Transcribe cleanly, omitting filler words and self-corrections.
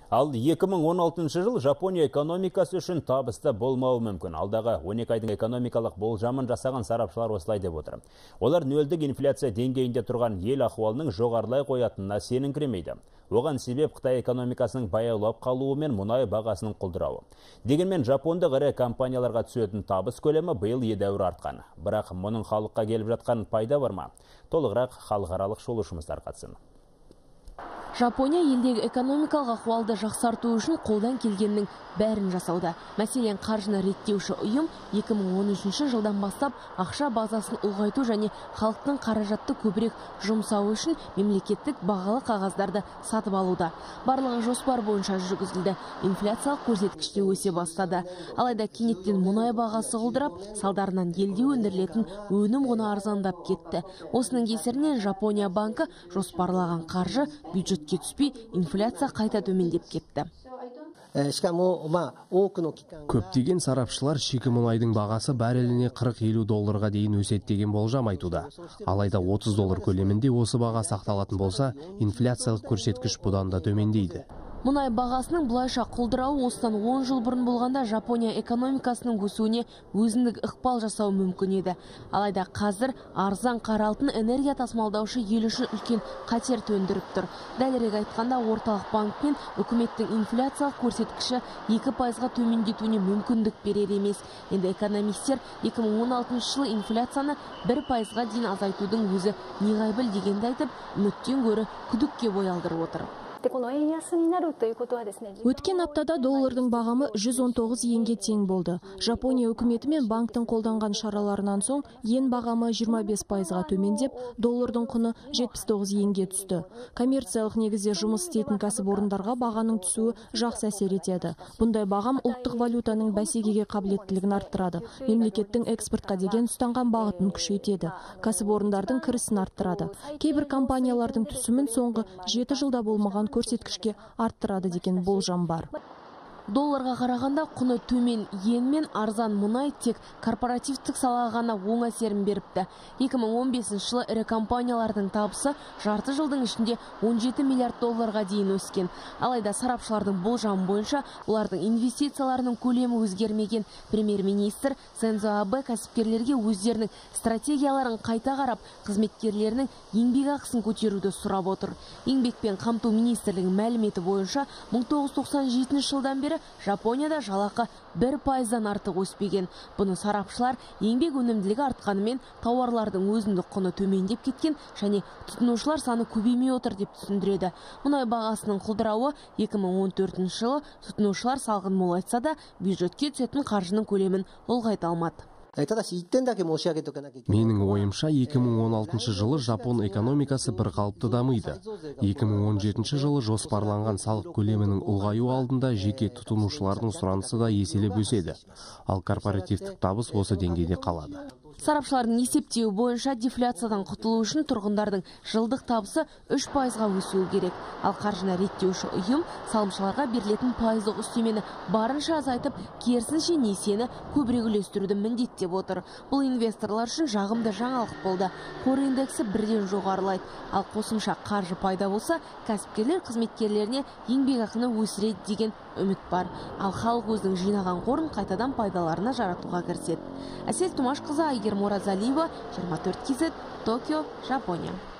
Ал 2016 жыл Жапония экономикасы үшін табысты болмауы мүмкін. Алдағы 12 айдың экономикалық болжамын жасаған сарапшылар осылай деп отыр. Олар нөлдік инфляция деңгейінде тұрған ел ахуалының жоғарылай қоятынына сеніңкіремейді. Оған себеп Қытай экономикасының баяулап қалуы мен мұнай бағасының құлдырауы. Дегенмен жапондық ірі компанияларға түсетін табыс көлемі биыл едәуір артқан. Бірақ мұның халыққа келіп жатқан пайда бар ма? Толығырақ халықаралық шолушымыз тарқатсын. Жапония елдегі экономикалық ахуалды жақсарту үшін қолдан келгеннің бәрін жасауда. Мәселен, қаржыны реттеуші ұйым 2013 жылдан бастап ақша базасын ұлғайту және халықтың қаражатты көбірек жұмсауы үшін мемлекеттік бағалы қағаздарды сатып алуда. Барлығы жоспар бойынша жүргізілді. Инфляциялық көрсеткіште өсе бастады. Алайда кенеттен мұнай бағасы құлдырап, салдарынан елде өндірілетін өнім құны арзандап кетті. Осының кесірінен Жапония банкі жоспарлаған қаржы бюджетке түспей, инфляция қайта төмендеп кетті. Көптеген сарапшылар шикі мұнайдың бағасы барреліне 40-50 долларға дейін өседі деген болжам айтуда. Алайда 30 доллар көлемінде осы баға сақталатын болса, инфляциялық көрсеткіш бұдан да төмендейді. Мұнай бағасының бұлайша құлдырауы осыдан 10 жыл бұрын болғанда Жапония экономикасының өсуіне өзіндік ықпал жасау мүмкін еді. Алайда қазір арзан қара алтын энергия тасымалдаушы ел үшін үлкен қатер төндіріп тұр. Дәлірек айтқанда, орталық банк пен үкіметтің инфляциялық көрсеткіші 2%-ға төмендетуіне мүмкіндік берер емес. Енді экономистер 2016 жылы инфляцияны 1%-ға дейін азайтудың өзі неғайбыл дегенді айтып, үміттен гөрі күдікке бой алдырып отыр. Өткен аптада доллардың бағамы 119 йенге тең болды. Жапония үкіметі мен банктың қолданған шараларынан соң йен бағамы 25%-ға төмендеп, доллардың құны 79 йенге түсті. Коммерциялық негізде жұмыс істейтін кәсіпорындарға бағаның түсуі жақсы әсер етеді. Бұндай бағам ұлттық валютаның бәсекеге қабілеттілігін арттырады. Мемлекеттің экспортқа деген ұстанған бағытын күшейтеді. Кәсіпорындардың кірісін арттырады. Кейбір компаниялардың түсімін соңғы 7 жылда болмаған көрсеткішке арттырады деген болжам бар. Долларға қарағанда құны төмен йен мен арзан мұнай тек корпоративтік салаға ғана оң әсерін беріпті. 2015 жылы ірі компаниялардың табысы жарты жылдың ішінде 17 миллиард долларға дейін өскен. Алайда сарапшылардың болжамы бойынша олардың инвестицияларының көлемі өзгермеген. Премьер-министр Синдзо Абэ кәсіпкерлерге өздерінің стратегияларын қайта қарап, қызметкерлерінің еңбекақысын көтеруді сұрап отыр. Еңбекпен қамту министрлігінің мәліметі бойынша 1997 жылдан бері Жапонияда жалақы 1%-дан артық өспеген. Бұны сарапшылар еңбек өнімділігі артқанымен тауарлардың өзіндік құны төмендеп кеткен және тұтынушылар саны көбеймей отыр деп түсіндіреді. Мұнай бағасының құлдырауы 2014 жылы тұтынушылар салғын молайтса да, бюджетке түсетін қаржының көлемін ұлғайта алмады. Менің ойымша 2016 жылы Жапон экономикасы бір қалыпты дамиды. 2017 жылы жоспарланған салық көлемінің ұлғаю алдында жеке тұтынушылардың сұранысы да еселеп өседі. Ал корпоративтік табыс осы деңгейде қалады. Сарапшылардың есептеуі бойынша дефляциядан құтылу үшін тұрғындардың жылдық табысы 3%-ға өсуі керек. Ал қаржыны реттеуші ұйым салымшыларға берілетін пайыздық үстемені барынша азайтып, керісінше несиені көбірек үлестіруді міндеттеп отыр. Бұл инвесторлар үшін жағымды жаңалық болды. Қор индексі бірден жоғарылайды. Ал қосымша қаржы пайда болса, кәсіпкерлер қызметкерлеріне еңбекақыны өсіреді деген үміт бар. Ал халық өзінің жинаған қорын қайтадан пайдаларына жаратуға кіріседі. Әсел Тумашқызы, Айгер Моразалиева, 24 кз, Токио, Жапония.